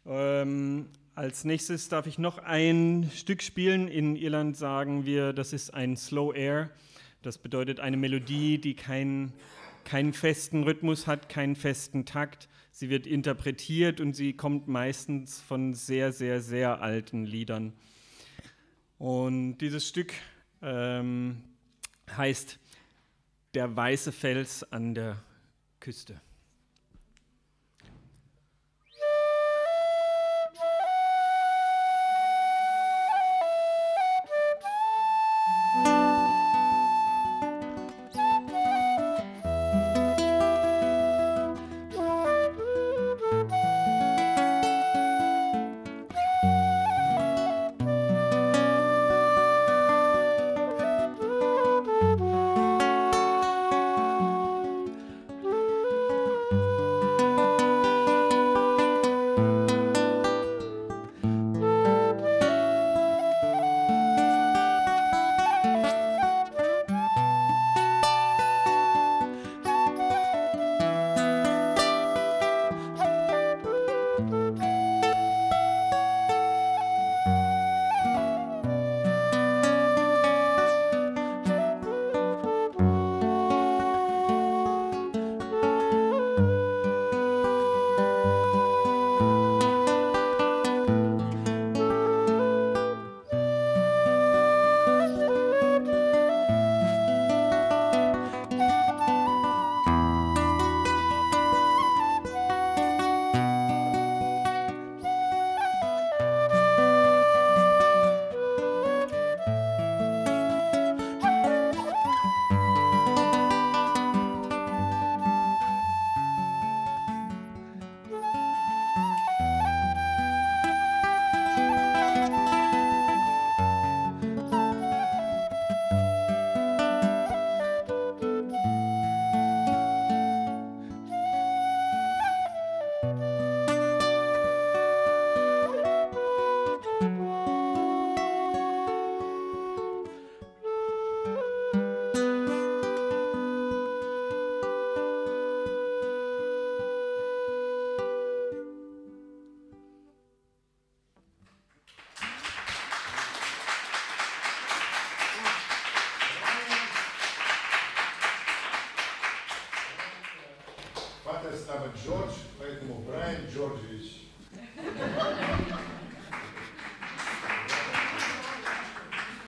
Als nächstes darf ich noch ein Stück spielen. In Irland sagen wir, das ist ein Slow Air. Das bedeutet eine Melodie, die keinen festen Rhythmus hat, keinen festen Takt. Sie wird interpretiert und sie kommt meistens von sehr, sehr, sehr alten Liedern. Und dieses Stück heißt Der weiße Fels an der Küste. Патер става Джордж, поэтому Брайан Джорджевич.